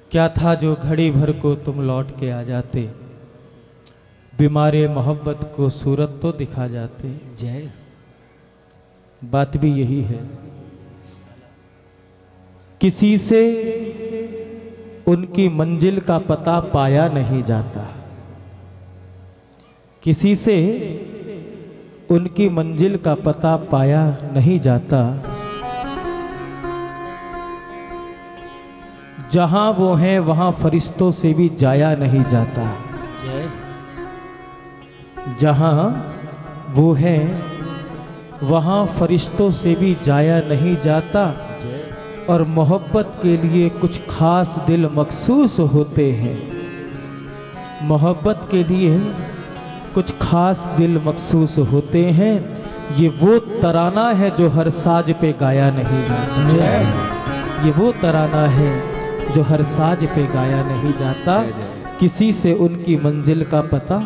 क्या था जो घड़ी भर को तुम लौट के आ जाते, बीमारे मोहब्बत को सूरत तो दिखा जाते। जय। बात भी यही है, किसी से उनकी मंजिल का पता पाया नहीं जाता, किसी से उनकी मंजिल का पता पाया नहीं जाता। जहां वो हैं वहां फरिश्तों से भी जाया नहीं जाता। जय। जहां वो हैं वहां फरिश्तों से भी जाया नहीं जाता। जय। और मोहब्बत के लिए कुछ खास दिल मखसूस होते हैं, मोहब्बत के लिए कुछ खास दिल मखसूस होते हैं। ये वो तराना है जो हर साज पे गाया नहीं जाता। ये वो तराना है जो हर साज पे गाया नहीं जाता। किसी से उनकी मंजिल का पता।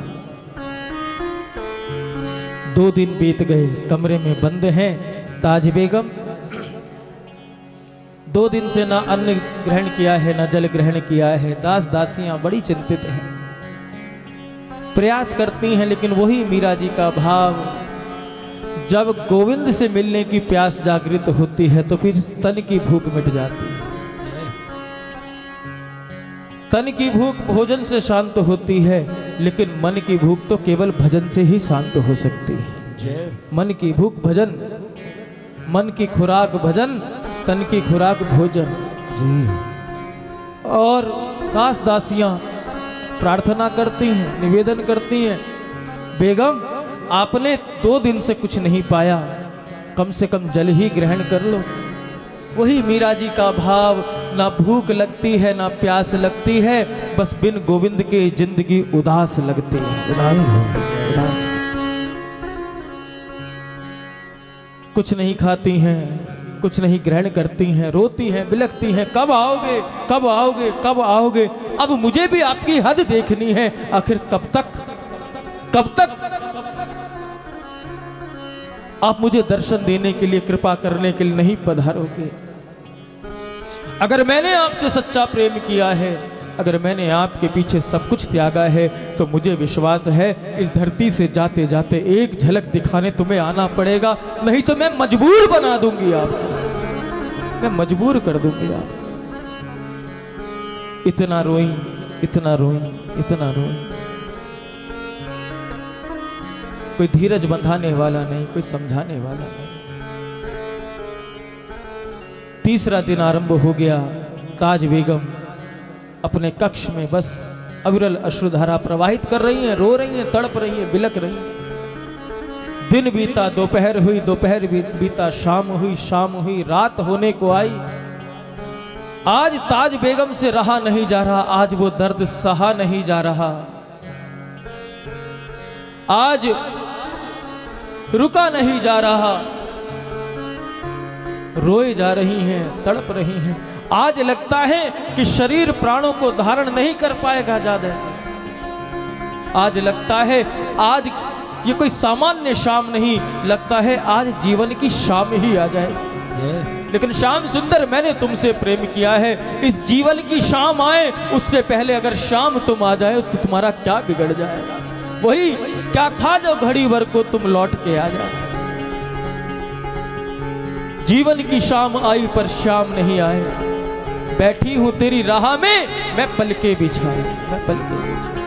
2 दिन बीत गए, कमरे में बंद हैं ताज बेगम। 2 दिन से ना अन्न ग्रहण किया है ना जल ग्रहण किया है। दास दासियां बड़ी चिंतित हैं, प्रयास करती हैं, लेकिन वही मीरा जी का भाव। जब गोविंद से मिलने की प्यास जागृत होती है तो फिर तन की भूख मिट जाती है। तन की भूख भोजन से शांत होती है, लेकिन मन की भूख तो केवल भजन से ही शांत हो सकती है। जय। मन की भूख भजन, मन की खुराक भजन, तन की खुराक भोजन। जी। और दास दासियां प्रार्थना करती हैं, निवेदन करती हैं, बेगम आपने 2 दिन से कुछ नहीं पाया, कम से कम जल ही ग्रहण कर लो। वही मीरा जी का भाव, ना भूख लगती है ना प्यास लगती है, बस बिन गोविंद के जिंदगी उदास लगती है। उदास कुछ नहीं खाती हैं, कुछ नहीं ग्रहण करती हैं, रोती हैं, बिलखती हैं, कब आओगे कब आओगे कब आओगे। अब मुझे भी आपकी हद देखनी है, आखिर कब तक कब तक आप मुझे दर्शन देने के लिए, कृपा करने के लिए नहीं पधारोगे। अगर मैंने आपसे सच्चा प्रेम किया है, अगर मैंने आपके पीछे सब कुछ त्यागा है, तो मुझे विश्वास है इस धरती से जाते जाते एक झलक दिखाने तुम्हें आना पड़ेगा, नहीं तो मैं मजबूर बना दूंगी आपको, मैं मजबूर कर दूंगी आपको। इतना रोई, इतना रोई, इतना रोई, कोई धीरज बंधाने वाला नहीं, कोई समझाने वाला नहीं। 3रा दिन आरंभ हो गया। ताज बेगम अपने कक्ष में बस अविरल अश्रुधारा प्रवाहित कर रही हैं, रो रही हैं, तड़प रही हैं, बिलक रही हैं। दिन बीता, दोपहर हुई, दोपहर बीता, शाम हुई, शाम हुई, रात होने को आई। आज ताज बेगम से रहा नहीं जा रहा, आज वो दर्द सहा नहीं जा रहा, आज रुका नहीं जा रहा। रोए जा रही हैं, तड़प रही हैं। आज लगता है कि शरीर प्राणों को धारण नहीं कर पाएगा ज्यादा। आज लगता है आज ये कोई सामान्य शाम नहीं, लगता है आज जीवन की शाम ही आ जाए। लेकिन श्याम सुंदर, मैंने तुमसे प्रेम किया है, इस जीवन की शाम आए उससे पहले अगर शाम तुम आ जाए तो तुम्हारा क्या बिगड़ जाएगा। वही क्या था जो घड़ी भर को तुम लौट के आ जाए। जीवन की शाम आई पर श्याम नहीं आए, बैठी हूं तेरी राह में मैं पलके बिछाए, मैं पलके बिछाए।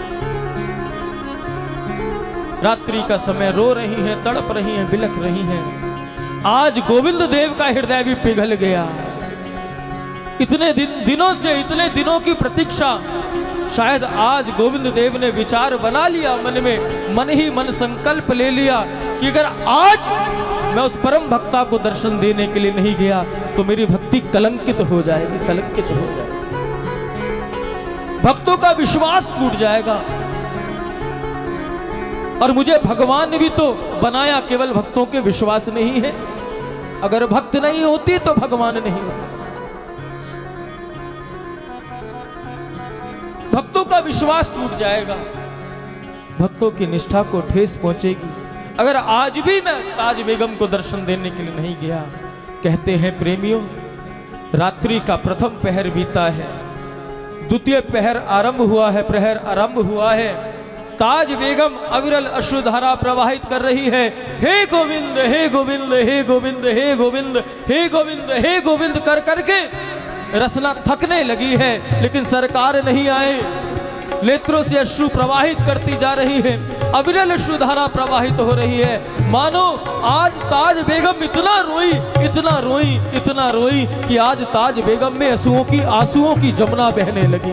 रात्रि का समय, रो रही हैं, तड़प रही हैं, बिलख रही हैं। आज गोविंद देव का हृदय भी पिघल गया। इतने दिनों से, इतने दिनों की प्रतीक्षा, शायद आज गोविंद देव ने विचार बना लिया मन में, मन ही मन संकल्प ले लिया कि अगर आज मैं उस परम भक्ता को दर्शन देने के लिए नहीं गया तो मेरी भक्ति कलंकित हो जाएगी, कलंकित हो जाएगी, भक्तों का विश्वास टूट जाएगा। और मुझे भगवान ने भी तो बनाया केवल भक्तों के विश्वास नहीं है। अगर भक्त नहीं होती तो भगवान नहीं होता। भक्तों का विश्वास टूट जाएगा, भक्तों की निष्ठा को ठेस पहुंचेगी। अगर आज भी मैं ताज बेगम को दर्शन देने के लिए नहीं गया। कहते हैं प्रेमियों, रात्रि का प्रथम पहर बीता है, द्वितीय प्रहर आरंभ हुआ है। ताज बेगम अविरल अश्रुधारा प्रवाहित कर रही है। हे गोविंद, हे गोविंद, हे गोविंद, हे गोविंद, हे गोविंद, हे गोविंद कर करके रसना थकने लगी है, लेकिन सरकार नहीं आए। नेत्रों से अश्रु प्रवाहित करती जा रही है, अविरल अश्रुधारा प्रवाहित हो रही है। मानो आज ताज बेगम इतना रोई, इतना रोई, इतना रोई कि आज ताज बेगम में आंसुओं की जमुना बहने लगी।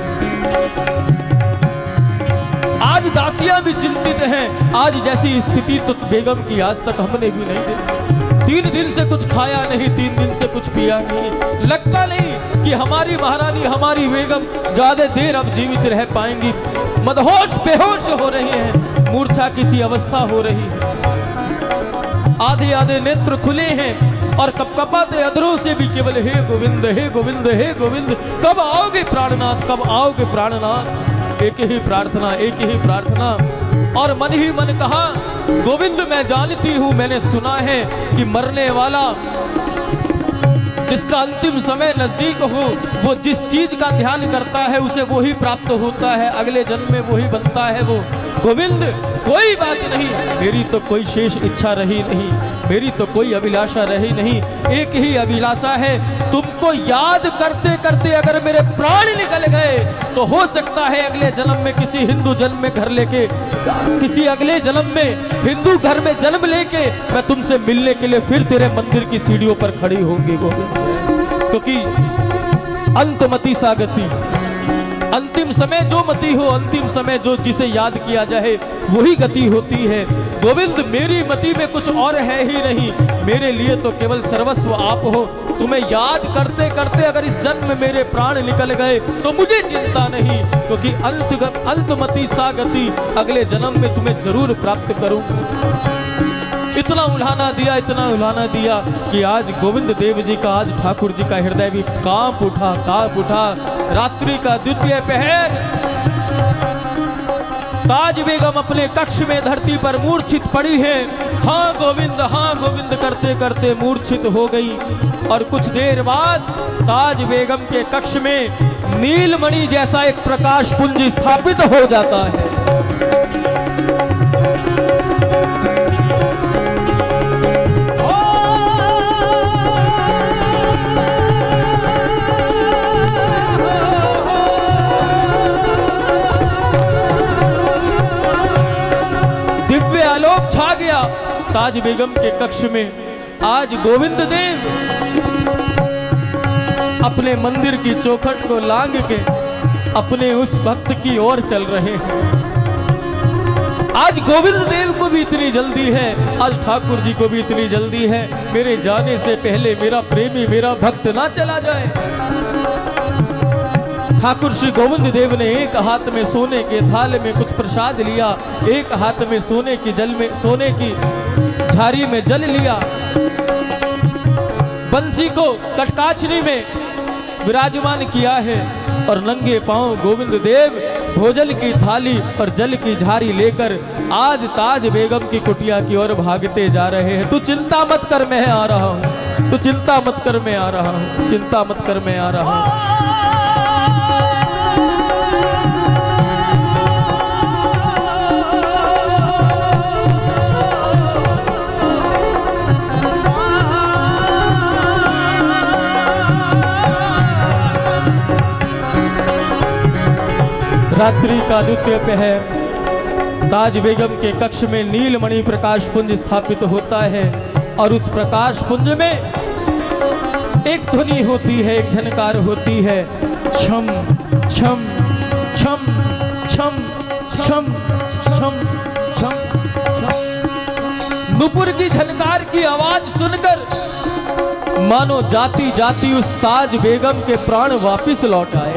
आज दासियां भी चिंतित हैं। आज जैसी स्थिति तो बेगम की आज तक हमने भी नहीं देखी। 3 दिन से कुछ खाया नहीं, 3 दिन से कुछ पिया नहीं। लगता नहीं कि हमारी महारानी, हमारी बेगम ज्यादा देर अब जीवित रह पाएंगी। मदहोश बेहोश हो रही हैं, मूर्छा किसी अवस्था हो रही है। आधे आधे नेत्र खुले हैं और कपकपाते अधरों से भी केवल हे गोविंद, हे गोविंद, हे गोविंद, कब आओगे प्राणनाथ, कब आओगे प्राणनाथ। एक ही प्रार्थना, एक ही प्रार्थना। और मन ही मन कहा, गोविंद मैं जानती हूं, मैंने सुना है कि मरने वाला जिसका अंतिम समय नजदीक हो, वो जिस चीज का ध्यान करता है उसे वो ही प्राप्त होता है, अगले जन्म में वो ही बनता है वो। गोविंद कोई बात नहीं, मेरी तो कोई शेष इच्छा रही नहीं, मेरी तो कोई अभिलाषा रही नहीं। एक ही अभिलाषा है, तुमको याद करते करते अगर मेरे प्राण निकल गए तो हो सकता है अगले जन्म में किसी हिंदू जन्म में घर लेके, किसी अगले जन्म में हिंदू घर में जन्म लेके मैं तुमसे मिलने के लिए फिर तेरे मंदिर की सीढ़ियों पर खड़ी होंगी गोविंद। क्योंकि अंतमति सा गति, अंतिम समय जो मति हो, अंतिम समय जो जिसे याद किया जाए वही गति होती है। गोविंद मेरी मति में कुछ और है ही नहीं, मेरे लिए तो केवल सर्वस्व आप हो। तुम्हें याद करते करते अगर इस जन्म में मेरे प्राण निकल गए तो मुझे चिंता नहीं, क्योंकि अंतमति सा गति अगले जन्म में तुम्हें जरूर प्राप्त करूंगा। इतना उल्हाना दिया, इतना उल्हाना दिया कि आज गोविंद देव जी का, आज ठाकुर जी का हृदय भी कांप उठा। रात्रि का द्वितीय पहर, ताज बेगम अपने कक्ष में धरती पर मूर्छित पड़ी है। हाँ गोविंद करते करते मूर्छित हो गई। और कुछ देर बाद ताज बेगम के कक्ष में नीलमणि जैसा एक प्रकाश पुंज स्थापित हो जाता है। आलोक छा गया ताज बेगम के कक्ष में। आज गोविंद देव अपने मंदिर की चौखट को लांघ के अपने उस भक्त की ओर चल रहे हैं। आज गोविंद देव को भी इतनी जल्दी है, आज ठाकुर जी को भी इतनी जल्दी है, मेरे जाने से पहले मेरा प्रेमी, मेरा भक्त ना चला जाए। ठाकुर श्री गोविंद देव ने एक हाथ में सोने के थाल में कुछ प्रसाद लिया, एक हाथ में सोने की झारी में जल लिया। बंसी को कटकाछनी में विराजमान किया है और नंगे पांव गोविंद देव भोजन की थाली और जल की झारी लेकर आज ताज बेगम की कुटिया की ओर भागते जा रहे हैं। तू चिंता मत कर, मैं आ रहा हूं, तू चिंता मत कर, मैं आ रहा हूं, चिंता मत कर, मैं आ रहा हूं। रात्रि का द्वितीय पहर, ताज बेगम के कक्ष में नीलमणि प्रकाश पुंज स्थापित होता है और उस प्रकाश पुंज में एक ध्वनि होती है, एक झनकार होती है, छम छम छम छम छम छम छम छम। नुपुर की झनकार की आवाज सुनकर मानो जाती जाती उस ताज बेगम के प्राण वापिस लौट आए।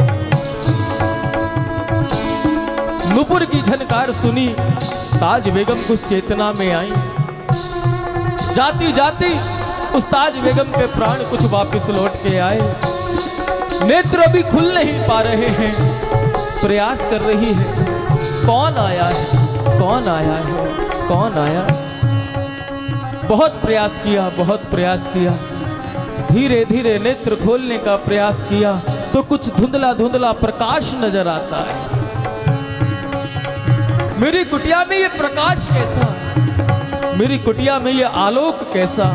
नुपुर की झनकार सुनी, ताज बेगम कुछ चेतना में आई। जाती जाती उस ताज बेगम के प्राण कुछ वापस लौट के आए। नेत्र अभी खुल नहीं पा रहे हैं, प्रयास कर रही है, कौन आया है, कौन आया है, कौन आया। बहुत प्रयास किया, बहुत प्रयास किया, धीरे धीरे नेत्र खोलने का प्रयास किया तो कुछ धुंधला धुंधला प्रकाश नजर आता है। मेरी कुटिया में ये प्रकाश कैसा, मेरी कुटिया में ये आलोक कैसा।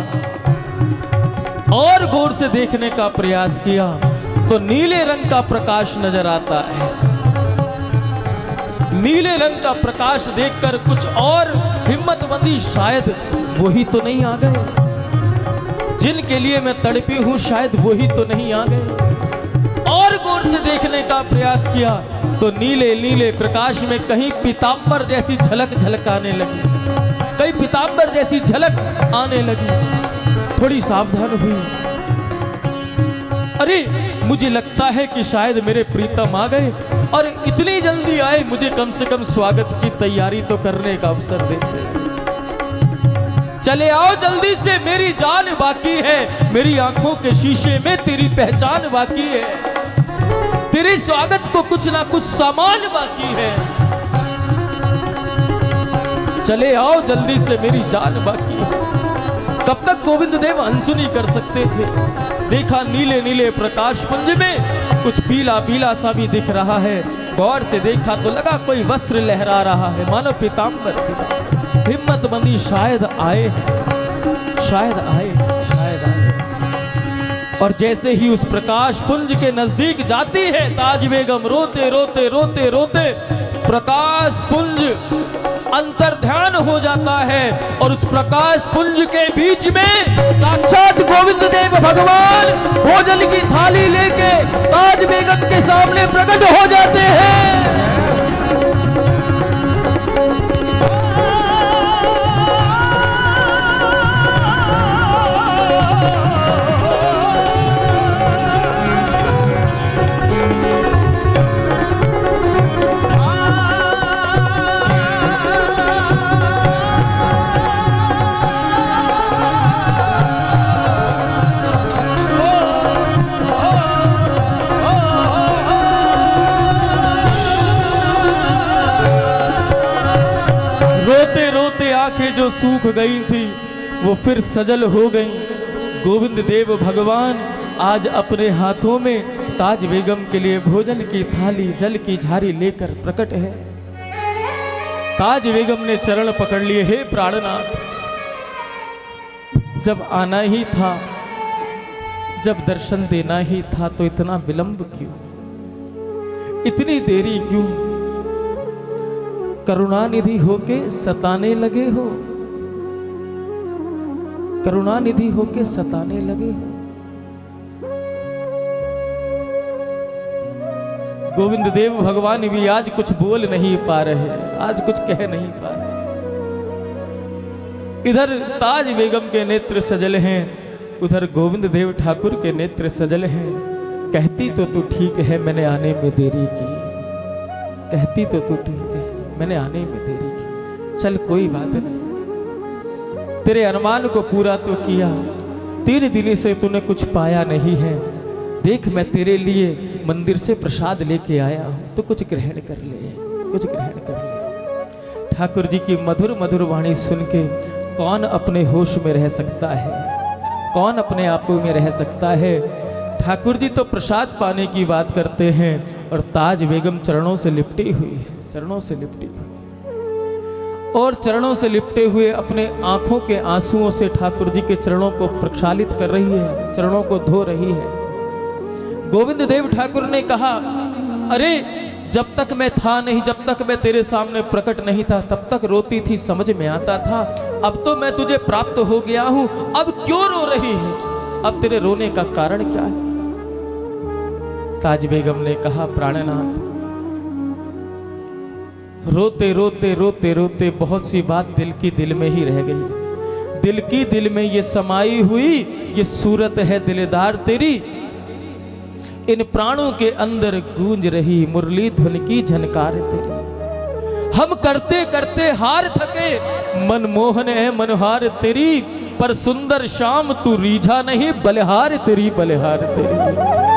और गौर से देखने का प्रयास किया तो नीले रंग का प्रकाश नजर आता है। नीले रंग का प्रकाश देखकर कुछ और हिम्मतबंदी, शायद वही तो नहीं आ गए जिनके लिए मैं तड़पी हूं, शायद वही तो नहीं आ गए। और गौर से देखने का प्रयास किया तो नीले नीले प्रकाश में कहीं पीतांबर जैसी झलक झलकाने लगी, कहीं पीतांबर जैसी झलक आने लगी। थोड़ी सावधान हुई, अरे मुझे लगता है कि शायद मेरे प्रीतम आ गए और इतनी जल्दी आए, मुझे कम से कम स्वागत की तैयारी तो करने का अवसर देते। चले आओ जल्दी से, मेरी जान बाकी है, मेरी आंखों के शीशे में तेरी पहचान बाकी है, तेरे स्वागत को कुछ ना कुछ सामान बाकी है। चले आओ जल्दी से, मेरी जान बाकी है। कब तक गोविंद देव अनसुनी कर सकते थे। देखा नीले नीले प्रकाश पुंज में कुछ पीला पीला सा भी दिख रहा है। गौर से देखा तो लगा कोई वस्त्र लहरा रहा है, मानो पीतांबर। हिम्मतबंदी शायद आए, शायद आए, शायद आए। और जैसे ही उस प्रकाश पुंज के नजदीक जाती है, ताज बेगम रोते रोते रोते रोते प्रकाश पुंज अंतर्ध्यान हो जाता है। और उस प्रकाश पुंज के बीच में साक्षात गोविंद देव भगवान भोजन की थाली लेके ताज बेगम के सामने प्रकट हो जाते हैं। रोते रोते आंखें जो सूख गई थी वो फिर सजल हो गईं। गोविंद देव भगवान आज अपने हाथों में ताज बेगम के लिए भोजन की थाली, जल की झारी लेकर प्रकट है। ताज बेगम ने चरण पकड़ लिए, हे प्राणनाथ, जब आना ही था, जब दर्शन देना ही था तो इतना विलंब क्यों, इतनी देरी क्यों? करुणानिधि होके सताने लगे हो, करुणानिधि होके सताने लगे हो। गोविंद देव भगवान भी आज कुछ बोल नहीं पा रहे, आज कुछ कह नहीं पा रहे। इधर ताज बेगम के नेत्र सजल हैं, उधर गोविंद देव ठाकुर के नेत्र सजल हैं। कहती तो तू ठीक है, मैंने आने में देरी की, कहती तो तू ठीक है, मैंने आने में देरी की। चल कोई बात नहीं, तेरे अरमान को पूरा तो किया, 3 दिन से तूने कुछ पाया नहीं है। देख मैं तेरे लिए मंदिर से प्रसाद लेके आया हूं, तो कुछ ग्रहण कर ले, कुछ ग्रहण कर ले। ठाकुर जी की मधुर मधुर वाणी सुन के कौन अपने होश में रह सकता है, कौन अपने आप में रह सकता है। ठाकुर जी तो प्रसाद पाने की बात करते हैं और ताज बेगम चरणों से लिपटी हुई है, चरणों से लिपटी हुई, और चरणों से लिपटे हुए अपने आंखों के आंसुओं से ठाकुर जी के चरणों को प्रक्षालित कर रही है, चरणों को धो रही है। गोविंद देव ठाकुर ने कहा, अरे जब तक मैं था नहीं, जब तक मैं तेरे सामने प्रकट नहीं था, तब तक रोती थी, समझ में आता था। अब तो मैं तुझे प्राप्त हो गया हूं, अब क्यों रो रही है? अब तेरे रोने का कारण क्या है? ताज बेगम ने कहा, प्राणनाथ, रोते रोते रोते रोते बहुत सी बात दिल की दिल में ही रह गई। दिल की दिल में ये समाई हुई ये सूरत है दिलदार तेरी, इन प्राणों के अंदर गूंज रही मुरली धुन की झनकार तेरी। हम करते करते हार थके, मनमोहन है मनोहार तेरी, पर सुंदर शाम तू रीझा नहीं, बलिहार तेरी, बलिहार तेरी।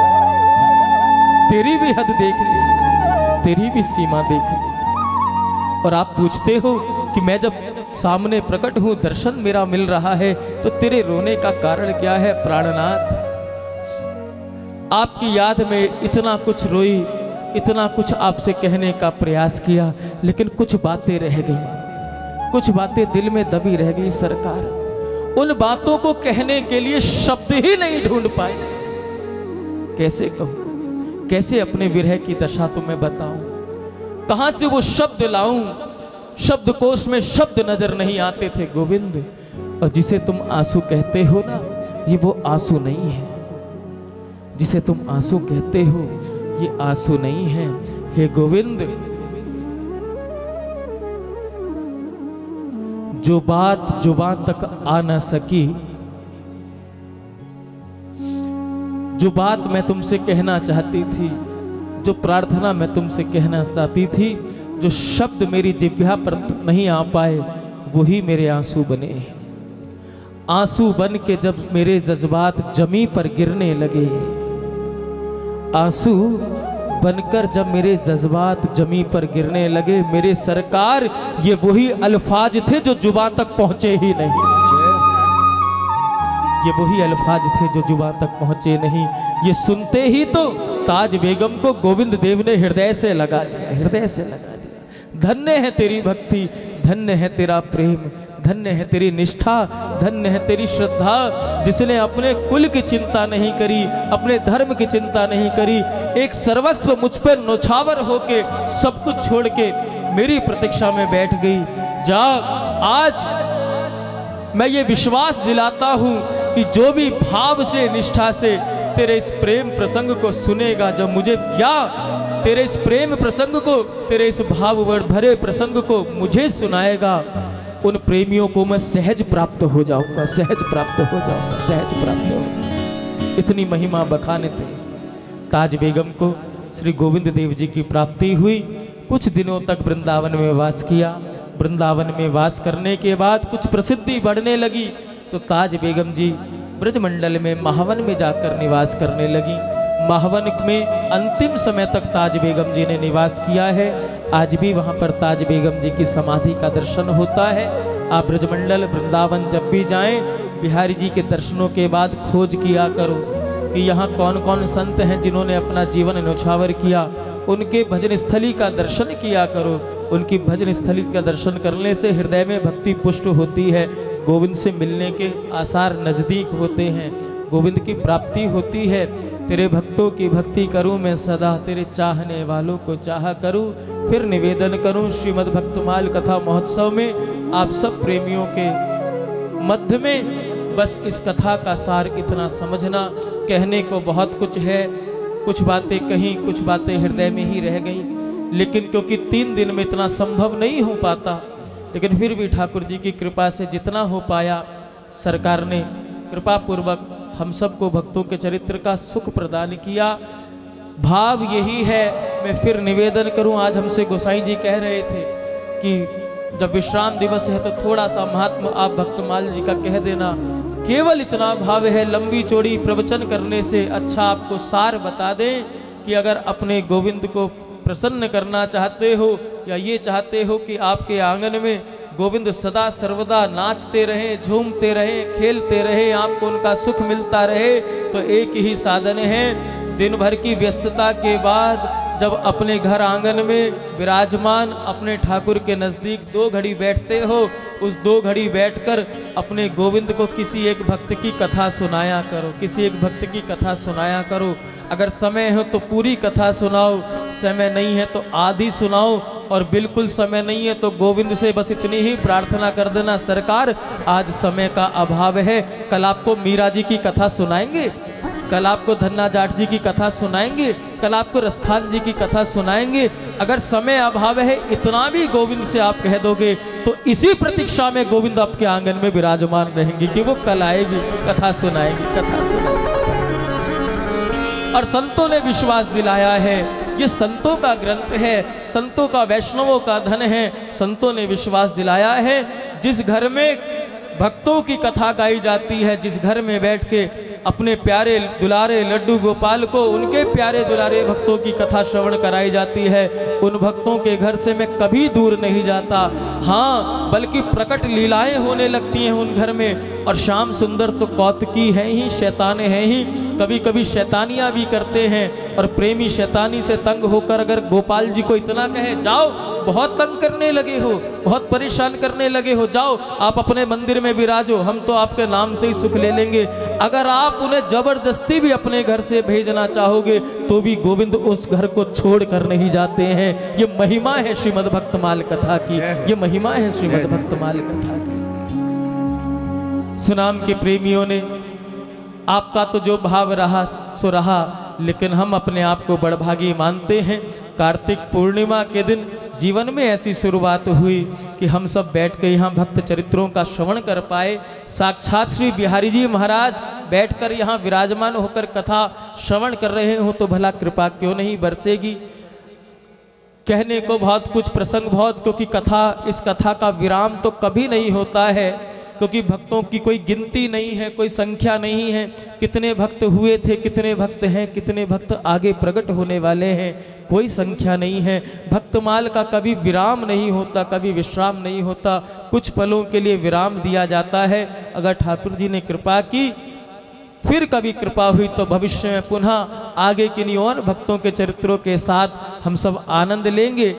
तेरी भी हद देख ली, तेरी भी सीमा देख ली। और आप पूछते हो कि मैं जब सामने प्रकट हूं, दर्शन मेरा मिल रहा है, तो तेरे रोने का कारण क्या है? प्राणनाथ, आपकी याद में इतना कुछ रोई, इतना कुछ आपसे कहने का प्रयास किया, लेकिन कुछ बातें रह गई, कुछ बातें दिल में दबी रह गई सरकार। उन बातों को कहने के लिए शब्द ही नहीं ढूंढ पाए। कैसे कहूं, कैसे अपने विरह की दशा तुम्हें बताऊं, कहां से वो शब्द लाऊं। शब्दकोश में शब्द नजर नहीं आते थे गोविंद। और जिसे तुम आंसू कहते हो ना, ये वो आंसू नहीं है। जिसे तुम आंसू कहते हो, ये आंसू नहीं है। हे गोविंद, जो बात जुबान तक आ ना सकी, जो बात मैं तुमसे कहना चाहती थी, जो प्रार्थना मैं तुमसे कहना चाहती थी, जो शब्द मेरी जिह्वा पर नहीं आ पाए, वही मेरे आंसू बने। आंसू बन के जब मेरे जज्बात जमी पर गिरने लगे, आंसू बनकर जब मेरे जज्बात जमी पर गिरने लगे, मेरे सरकार, ये वही अल्फाज थे जो जुबान तक पहुंचे ही नहीं। ये वही अल्फाज थे जो जुबान तक पहुंचे नहीं। ये सुनते ही तो ताज बेगम को गोविंद देव ने हृदय से लगा दिया, हृदय से लगा दिया। धन्य है तेरी भक्ति, धन्य है तेरा प्रेम, धन्य है तेरी निष्ठा, धन्य है तेरी श्रद्धा, जिसने अपने कुल की चिंता नहीं करी, अपने धर्म की चिंता नहीं करी, एक सर्वस्व मुझ पर नौछावर होके सब कुछ छोड़ के मेरी प्रतीक्षा में बैठ गई। जा, आज मैं ये विश्वास दिलाता हूं कि जो भी भाव से, निष्ठा से तेरे इस प्रेम प्रसंग को सुनेगा, जब मुझे क्या तेरे इस प्रेम प्रसंग को, तेरे इस भाव भरे प्रसंग को मुझे सुनाएगा, उन प्रेमियों को मैं सहज प्राप्त हो जाऊंगा, सहज प्राप्त हो जाऊंगा, सहज प्राप्त हो। इतनी महिमा बखाने थे। ताज बेगम को श्री गोविंद देव जी की प्राप्ति हुई। कुछ दिनों तक वृंदावन में वास किया। वृंदावन में वास करने के बाद कुछ प्रसिद्धि बढ़ने लगी, तो ताज बेगम जी ब्रजमंडल में महावन में जाकर निवास करने लगी। महावन में अंतिम समय तक ताज बेगम जी ने निवास किया है। आज भी वहाँ पर ताज बेगम जी की समाधि का दर्शन होता है। आप ब्रजमंडल वृंदावन जब भी जाएं, बिहारी जी के दर्शनों के बाद खोज किया करो कि यहाँ कौन कौन संत हैं जिन्होंने अपना जीवन न्यौछावर किया। उनके भजन स्थली का दर्शन किया करो। उनकी भजन स्थली का दर्शन करने से हृदय में भक्ति पुष्ट होती है। गोविंद से मिलने के आसार नजदीक होते हैं, गोविंद की प्राप्ति होती है। तेरे भक्तों की भक्ति करूं मैं सदा, तेरे चाहने वालों को चाहा करूं। फिर निवेदन करूं श्रीमद् भक्तमाल कथा महोत्सव में आप सब प्रेमियों के मध्य में बस इस कथा का सार इतना समझना। कहने को बहुत कुछ है, कुछ बातें कहीं, कुछ बातें हृदय में ही रह गईं, लेकिन क्योंकि 3 दिन में इतना संभव नहीं हो पाता, लेकिन फिर भी ठाकुर जी की कृपा से जितना हो पाया, सरकार ने कृपा पूर्वक हम सबको भक्तों के चरित्र का सुख प्रदान किया। भाव यही है, मैं फिर निवेदन करूं, आज हमसे गोसाई जी कह रहे थे कि जब विश्राम दिवस है तो थोड़ा सा महात्मा आप भक्तमाल जी का कह देना। केवल इतना भाव है, लंबी चौड़ी प्रवचन करने से अच्छा आपको सार बता दें कि अगर अपने गोविंद को प्रसन्न करना चाहते हो या ये चाहते हो कि आपके आंगन में गोविंद सदा सर्वदा नाचते रहें, झूमते रहें, खेलते रहें, आपको उनका सुख मिलता रहे, तो एक ही साधन है। दिन भर की व्यस्तता के बाद जब अपने घर आंगन में विराजमान अपने ठाकुर के नज़दीक 2 घड़ी बैठते हो, उस 2 घड़ी बैठकर अपने गोविंद को किसी एक भक्त की कथा सुनाया करो, किसी एक भक्त की कथा सुनाया करो। अगर समय हो तो पूरी कथा सुनाओ, समय नहीं है तो आधी सुनाओ, और बिल्कुल समय नहीं है तो गोविंद से बस इतनी ही प्रार्थना कर देना, सरकार आज समय का अभाव है, कल आपको मीरा जी की कथा सुनाएंगे, कल आपको धन्ना जाट जी की कथा सुनाएंगे, कल आपको रसखान जी की कथा सुनाएंगे। अगर समय अभाव है इतना भी गोविंद से आप कह दोगे तो इसी प्रतीक्षा में गोविंद आपके आंगन में विराजमान रहेंगे कि वो कल आएगी, कथा सुनाएंगी, कथा सुनाएंगी। और संतों ने विश्वास दिलाया है, ये संतों का ग्रंथ है, संतों का, वैष्णवों का धन है। संतों ने विश्वास दिलाया है, जिस घर में भक्तों की कथा गाई जाती है, जिस घर में बैठ के अपने प्यारे दुलारे लड्डू गोपाल को उनके प्यारे दुलारे भक्तों की कथा श्रवण कराई जाती है। उन भक्तों के घर से मैं कभी दूर नहीं जाता। हाँ, बल्कि प्रकट लीलाएं होने लगती हैं उन घर में। और श्याम सुंदर तो कौतुकी हैं ही, शैताने हैं ही, कभी कभी शैतानियां भी करते हैं। और प्रेमी शैतानी से तंग होकर अगर गोपाल जी को इतना कहे, जाओ बहुत तंग करने लगे हो, बहुत परेशान करने लगे हो, जाओ आप अपने मंदिर में विराजो, हम तो आपके नाम से ही सुख ले लेंगे। अगर आप उन्हें जबरदस्ती भी अपने घर से भेजना चाहोगे तो भी गोविंद उस घर को छोड़ कर नहीं जाते हैं। ये महिमा है श्रीमद् भक्तमाल कथा की, ये महिमा है श्रीमद् भक्तमाल कथा की। सुनाम के प्रेमियों ने आपका तो जो भाव रहा सो रहा, लेकिन हम अपने आप को बड़भागी मानते हैं। कार्तिक पूर्णिमा के दिन जीवन में ऐसी शुरुआत हुई कि हम सब बैठ के यहाँ भक्त चरित्रों का श्रवण कर पाए। साक्षात श्री बिहारी जी महाराज बैठकर यहाँ विराजमान होकर कथा श्रवण कर रहे हो तो भला कृपा क्यों नहीं बरसेगी। कहने को बहुत कुछ, प्रसंग बहुत, क्योंकि कथा, इस कथा का विराम तो कभी नहीं होता है, क्योंकि भक्तों की कोई गिनती नहीं है, कोई संख्या नहीं है। कितने भक्त हुए थे, कितने भक्त हैं, कितने भक्त आगे प्रकट होने वाले हैं, कोई संख्या नहीं है। भक्तमाल का कभी विराम नहीं होता, कभी विश्राम नहीं होता, कुछ पलों के लिए विराम दिया जाता है। अगर ठाकुर जी ने कृपा की, फिर कभी कृपा हुई तो भविष्य में पुनः आगे किन्हीं और भक्तों के चरित्रों के साथ हम सब आनंद लेंगे।